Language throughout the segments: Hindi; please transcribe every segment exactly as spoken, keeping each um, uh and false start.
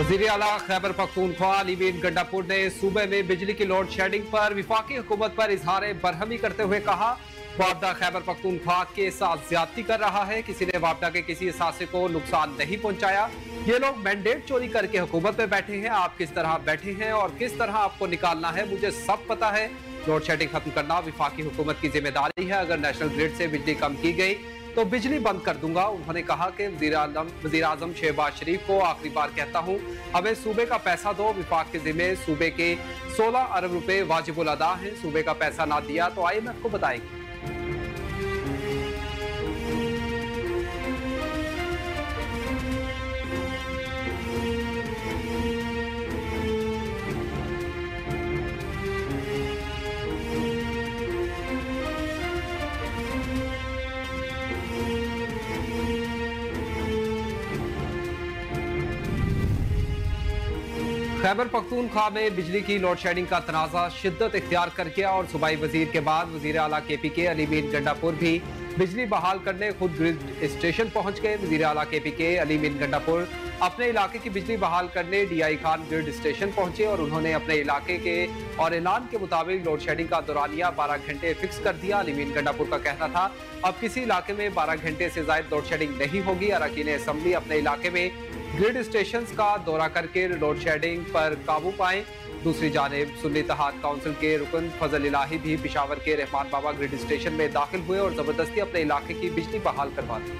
वज़ीर आला खैबर पख्तूनख्वा अली मीर गंडापुर ने सूबे में बिजली की लोड शेडिंग पर विफाकी हुकूमत पर इजहार बरहमी करते हुए कहा, वापडा खैबर पख्तूनख्वा के साथ ज्यादती कर रहा है। किसी ने वापडा के किसी असासे को नुकसान नहीं पहुंचाया। ये लोग मैंडेट चोरी करके हुकूमत में बैठे हैं। आप किस तरह बैठे हैं और किस तरह आपको निकालना है, मुझे सब पता है। लोड शेडिंग खत्म करना विफाकी हुकूमत की जिम्मेदारी है। अगर नेशनल ग्रिड से बिजली कम की गई तो बिजली बंद कर दूंगा। उन्होंने कहा कि वज़ीर आज़म शहबाज शरीफ को आखिरी बार कहता हूं, हमें सूबे का पैसा दो। विफाक के जिम्मे सूबे के सोलह अरब रुपए वाजिबुल अदा हैं। सूबे का पैसा ना दिया तो आई एम एफ को बताएंगे। खैबर पख्तूनख्वा में बिजली की लोड शेडिंग का तनाज़ा शिद्दत इख्तियार कर गया और सूबाई वजीर के बाद वजीर आला के पी के अली मीर गंडापुर भी बिजली बहाल करने खुद ग्रिड स्टेशन पहुंच गए। वजीर आला के पी के अली मीर गंडापुर अपने इलाके की बिजली बहाल करने D I Khan grid station पहुंचे और उन्होंने अपने इलाके के और ऐलान के मुताबिक लोड शेडिंग का दौरानिया बारह घंटे फिक्स कर दिया। अली मीर गंडापुर का कहना था, अब किसी इलाके में बारह घंटे से ज्यादा लोड शेडिंग नहीं होगी। अरकान असम्बली अपने इलाके में ग्रिड स्टेशन का दौरा करके लोड शेडिंग पर काबू पाएं। दूसरी जानिब सुन्नी इत्तेहाद काउंसिल के रुकन फजल इलाही भी पिशावर के रहमान बाबा ग्रिड स्टेशन में दाखिल हुए और जबरदस्ती अपने इलाके की बिजली बहाल करवा दी।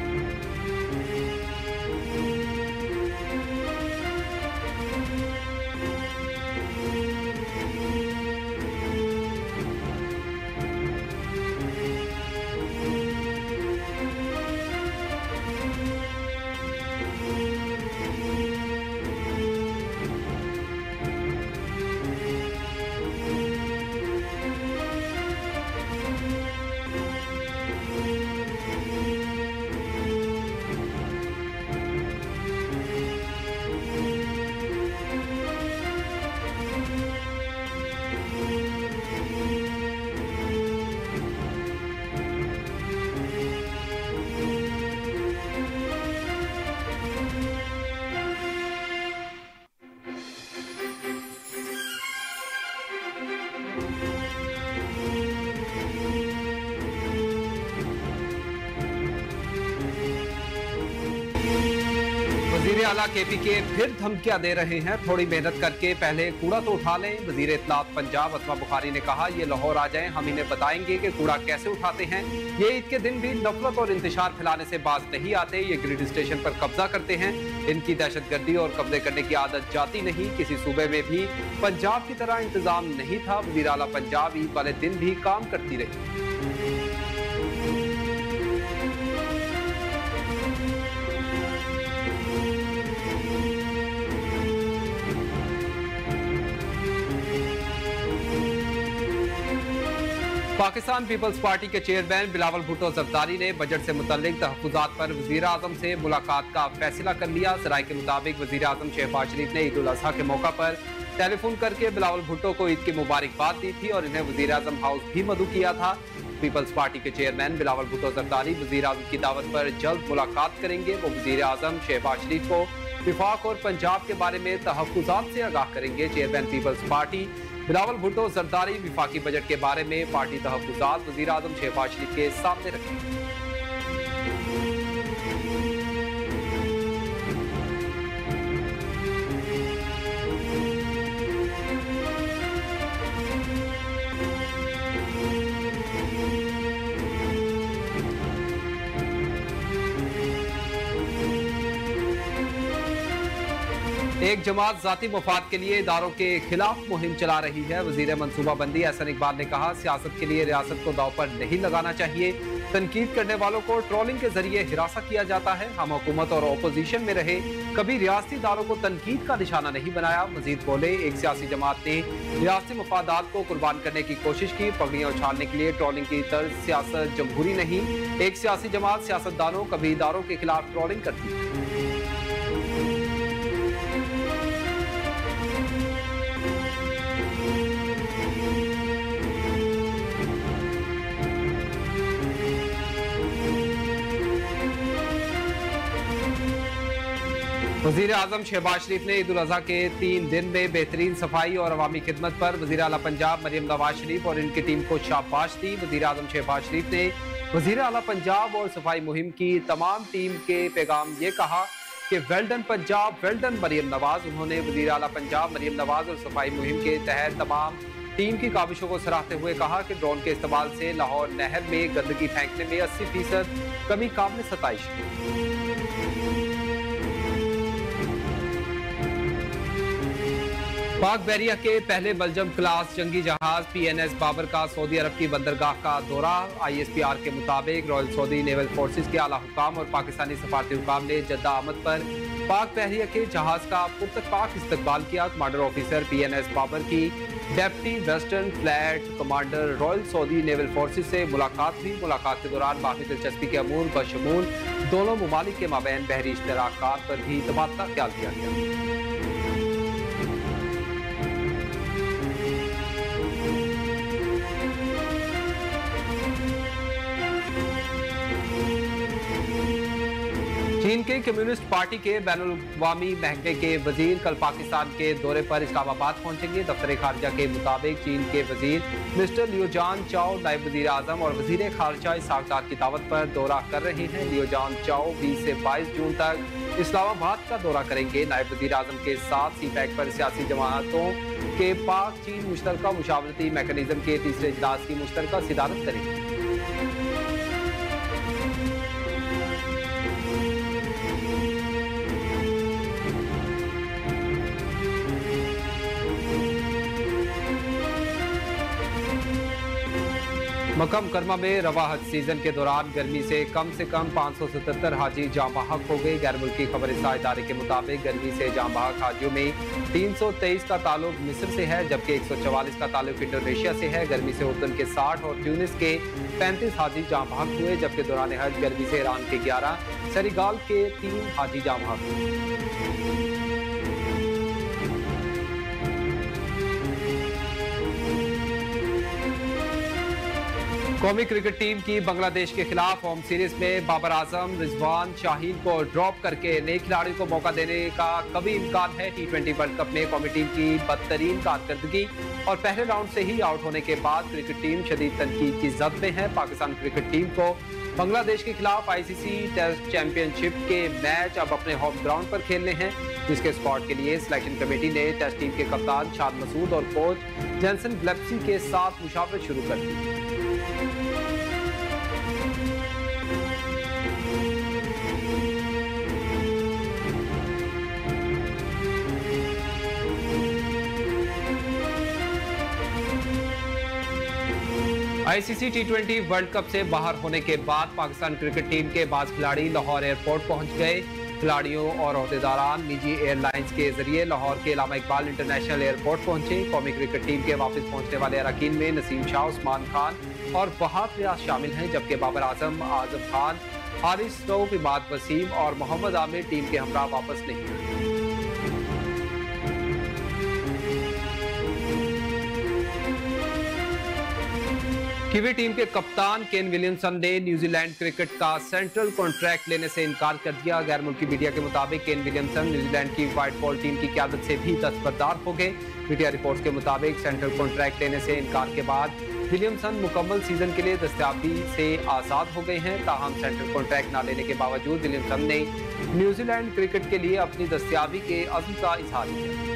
वज़ीर आला के पी के फिर धमकियां दे रहे हैं, थोड़ी मेहनत करके पहले कूड़ा तो उठा लें। वज़ीर इत्तलात पंजाब असमा बुखारी ने कहा, ये लाहौर आ जाएं, हम इन्हें बताएंगे कि कूड़ा कैसे उठाते हैं। ये ईद के दिन भी नफरत और इंतशार फैलाने से बाज नहीं आते। ये ग्रिड स्टेशन पर कब्जा करते हैं। इनकी दहशतगर्दी और कब्जे करने की आदत जाती नहीं। किसी सूबे में भी पंजाब की तरह इंतजाम नहीं था। वज़ीर आला पंजाब ईद वाले दिन भी काम करती रही। पाकिस्तान पीपल्स पार्टी के चेयरमैन बिलावल भुट्टो जरदारी ने बजट से मुतल्लिक तहफ़्फ़ुज़ात पर वज़ीर आज़म से मुलाकात का फैसला कर लिया। सराय के मुताबिक वज़ीर आज़म शहबाज शरीफ ने ईद उल अज़हा के मौका पर टेलीफोन करके बिलावल भुट्टो को ईद की मुबारकबाद दी थी और इन्हें वज़ीर आज़म हाउस भी मदऊ किया था। पीपल्स पार्टी के चेयरमैन बिलावल भुट्टो जरदारी वज़ीर आज़म की दावत पर जल्द मुलाकात करेंगे। वो वज़ीर आज़म शहबाज शरीफ को विफाक और पंजाब के बारे में तहफ़्फ़ुज़ात से आगाह करेंगे। Chairman peoples party Bilawal Bhutto Zardari विफाकी बजट के बारे में पार्टी तहफ़्फ़ुज़ात वज़ीर आज़म शहबाज शरीफ के सामने रखेंगे। एक जमात जाती मुफाद के लिए इदारों के खिलाफ मुहिम चला रही है। वजीर मनसूबाबंदी एहसन इकबाल ने कहा, सियासत के लिए रियासत को दाव पर नहीं लगाना चाहिए। तनकीद करने वालों को ट्रोलिंग के जरिए हिरासा किया जाता है। हम हुकूमत और अपोजिशन में रहे, कभी रियासती इदारों को तनकीद का निशाना नहीं बनाया। मजीद बोले, एक सियासी जमात ने रियासती मफादात को कुर्बान करने की कोशिश की। पगड़ियां उछालने के लिए ट्रोलिंग की तर्ज सियासत जमहूरी नहीं। एक सियासी जमात सियासतदानों कभी इदारों के खिलाफ ट्रोलिंग करती है। वज़ीर आज़म शहबाज शरीफ ने ईद उल अज़हा के तीन दिन में बेहतरीन सफाई और अवामी खिदमत पर वज़ीर आला पंजाब मरियम नवाज शरीफ और इनकी टीम को शाबाश दी। वज़ीर आज़म शहबाज शरीफ ने वज़ीर आला पंजाब और सफाई मुहिम की तमाम टीम के पैगाम ये कहा कि well done Punjab, well done Maryam Nawaz. उन्होंने वज़ीर आला पंजाब मरियम नवाज और सफाई मुहिम के तहत तमाम टीम की काविशों को सराहते हुए कहा कि ड्रोन के इस्तेमाल से लाहौर नहर में गंदगी फेंकने में अस्सी फीसद कमी काबिल सताइश है। पाक बहरिया के पहले बलजम क्लास जंगी जहाज पी एन एस बाबर का सऊदी अरब की बंदरगाह का दौरा। आई एस पी आर के मुताबिक रॉयल सऊदी नेवल फोर्सेस के आला हुकाम और पाकिस्तानी सफारती हुकाम ने जद्दा आमद पर पाक बहरिया के जहाज का पुरतपाक इस्तकबाल किया। Commander officer P N S Babur की deputy western fleet commander royal Saudi naval forces से मुलाकात हुई। मुलाकात के दौरान बाहमी दिलचस्पी के अमूर बशमूल दोनों मुमालिक के माबैन बहरी इश्तराकात पर भी तबादला ख्याल किया गया। चीन के कम्युनिस्ट पार्टी के बैनुल-अक़वामी महकमे के वजीर कल पाकिस्तान के दौरे पर इस्लामाबाद पहुंचेंगे। दफ्तर खारजा के मुताबिक चीन के वजीर मिस्टर लियोजान चाओ नायब वजीर आजम और वजीर खारजा इस्हाक़ की दावत पर दौरा कर रहे हैं। लियोजान चाओ बीस से बाईस जून तक इस्लामाबाद का दौरा करेंगे। नायब वजीर आजम के साथ सी पैक पर सियासी जमातों के पाक चीन मुश्तरका मुशावरती मैकेनिज्म के तीसरे इजलास की मुश्तरका सिदारत करेंगे। मक्का मुकरमा में रवा हज सीजन के दौरान गर्मी से कम से कम पाँच सौ सतहत्तर हाजी जाँ बहक हो गए। गैर मुल्की खबर इदारे के मुताबिक गर्मी से जाँ बहक हाजियों में तीन सौ तेईस का ताल्लुक मिस्र से है, जबकि एक सौ चवालीस का ताल्लुक इंडोनेशिया से है। गर्मी से उर्दन के साठ और ट्यूनिस के पैंतीस हाजी जाँ बहक हुए, जबकि दौरान हज गर्मी से ईरान के ग्यारह, सेनेगाल के तीन हाजी जाँ बहक हुए। कौमी क्रिकेट टीम की बांग्लादेश के खिलाफ होम सीरीज में बाबर आजम रिजवान शाहीन को ड्रॉप करके नए खिलाड़ियों को मौका देने का कभी इम्कान है। टी ट्वेंटी वर्ल्ड कप में कौमी टीम की बदतरीन कारकर्दगी और पहले राउंड से ही आउट होने के बाद क्रिकेट टीम शदीद तनकीद की जद में है। पाकिस्तान क्रिकेट टीम को बांग्लादेश के खिलाफ I C C test championship के मैच अब अपने होम ग्राउंड पर खेलने हैं, जिसके स्पॉट के लिए सिलेक्शन कमेटी ने टेस्ट टीम के कप्तान शाद मसूद और कोच जेंसन ग्लेप्सी के साथ मुशावरत शुरू कर दी। I C C T twenty world cup से बाहर होने के बाद पाकिस्तान क्रिकेट टीम के बाज खिलाड़ी लाहौर एयरपोर्ट पहुंच गए। खिलाड़ियों और अहदेदारान निजी एयरलाइंस के जरिए लाहौर के इलामा इकबाल इंटरनेशनल एयरपोर्ट पहुंचे। कौमी क्रिकेट टीम के वापस पहुंचने वाले अरकान में नसीम शाह, उस्मान खान और फहाद रियाज शामिल हैं, जबकि बाबर आजम, आजम खान, हारिस रऊफ, इमाद वसीम और मोहम्मद आमिर टीम के हमरा वापस नहीं आए। कीवी टीम के कप्तान केन विलियमसन ने न्यूजीलैंड क्रिकेट का सेंट्रल कॉन्ट्रैक्ट लेने से इनकार कर दिया। गैर मुल्की मीडिया के मुताबिक केन विलियमसन न्यूजीलैंड की व्हाइट बॉल टीम की क़यादत से भी दस्तबरदार हो गए। मीडिया रिपोर्ट्स के मुताबिक सेंट्रल कॉन्ट्रैक्ट लेने से इनकार के बाद विलियमसन मुकम्मल सीजन के लिए दस्तयाबी से आज़ाद हो गए हैं। ताहम सेंट्रल कॉन्ट्रैक्ट न लेने के बावजूद विलियमसन ने न्यूजीलैंड क्रिकेट के लिए अपनी दस्तयाबी के अज़्म का इजहार किया।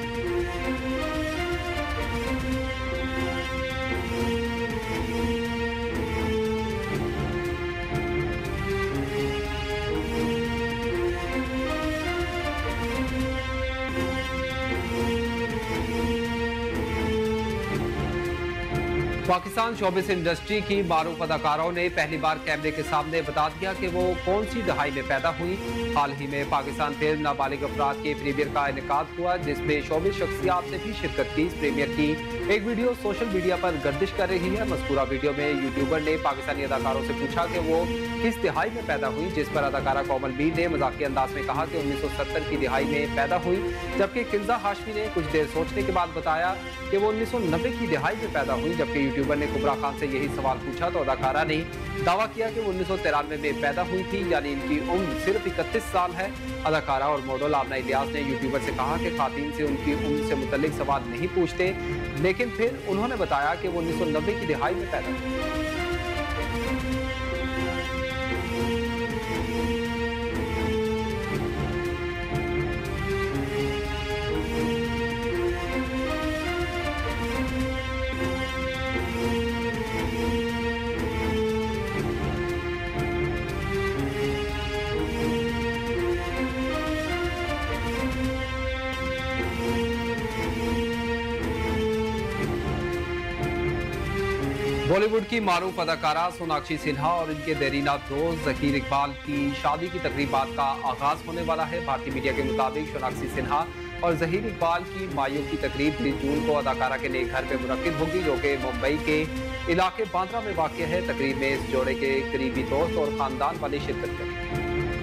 पाकिस्तान शोबिस इंडस्ट्री की मारूफ अदाकारों ने पहली बार कैमरे के सामने बता दिया कि वो कौन सी दहाई में पैदा हुई। हाल ही में पाकिस्तान फिल्म नाबालिग अफराद के प्रीमियर का इनेकाद हुआ, जिसमें शोबिस शख्सियात ने भी शिरकत की। इस प्रीमियर की एक वीडियो सोशल मीडिया पर गर्दिश कर रही है। मज़कूरा वीडियो में यूट्यूबर ने पाकिस्तानी अदाकारों से पूछा कि वो किस दिहाई में पैदा हुई, जिस पर अदाकारा कोमल मीर ने मजाकिया अंदाज में कहा कि उन्नीस सौ सत्तर की दिहाई में पैदा हुई, जबकि किंजा हाशमी ने कुछ देर सोचने के बाद बताया कि वो उन्नीस सौ नब्बे की दिहाई में पैदा हुई। जबकि यूट्यूबर ने कुबरा खान से यही सवाल पूछा तो अदाकारा ने दावा किया कि वो उन्नीस सौ तिरानवे में पैदा हुई थी, यानी इनकी उम्र सिर्फ इकतीस साल है। अदाकारा और मॉडल आमना इलियास ने यूट्यूबर से कहा कि खातून से उनकी उम्र से मुतल्लिक सवाल नहीं पूछते, लेकिन फिर उन्होंने बताया कि वो उन्नीस सौ नब्बे की दिहाई में पैदा हुई। बॉलीवुड की मारूफ अदाकारा सोनाक्षी सिन्हा और इनके देरीना दोस्त जहीर इकबाल की शादी की तकरीबात का आगाज होने वाला है। भारतीय मीडिया के मुताबिक सोनाक्षी सिन्हा और जहीर इकबाल की मायूं की तकरीब बीस जून को अदाकारा के नए घर पर मुनक्किद होगी, जो कि मुंबई के इलाके बांद्रा में वाक़ है। तकरीब में इस जोड़े के करीबी दोस्त और खानदान वाले शिरकत करेंगे।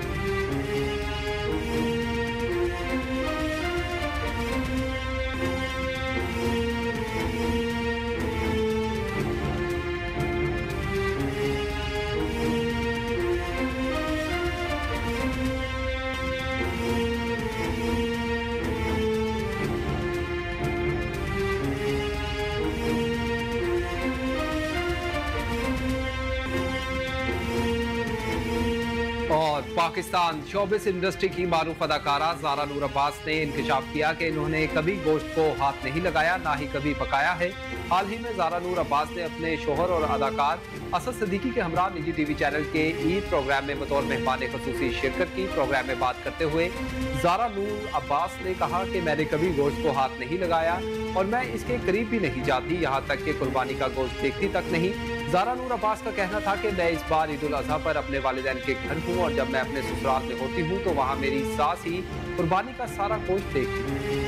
और पाकिस्तान शोबिस इंडस्ट्री की मारूफ अदाकारा ज़ारा नूर अब्बास ने इंकशाफ किया कि इन्होंने कभी गोश्त को हाथ नहीं लगाया, ना ही कभी पकाया है। हाल ही में ज़ारा नूर अब्बास ने अपने शोहर और अदाकार असद सिद्दीकी के हमरा निजी टीवी चैनल के ईद प्रोग्राम में बतौर मेहमान खसूसी शिरकत की। प्रोग्राम में बात करते हुए ज़ारा नूर अब्बास ने कहा कि मैंने कभी गोश्त को हाथ नहीं लगाया और मैं इसके करीब भी नहीं जाती, यहाँ तक कि कुर्बानी का गोश्त देखती तक नहीं। ज़ारा नूर अब्बास का कहना था कि मैं इस बार ईद उल अज़हा पर अपने वालिदैन के घर हूँ और जब मैं अपने ससुराल में होती हूँ तो वहाँ मेरी सास ही कुर्बानी का सारा गोश्त देखती है।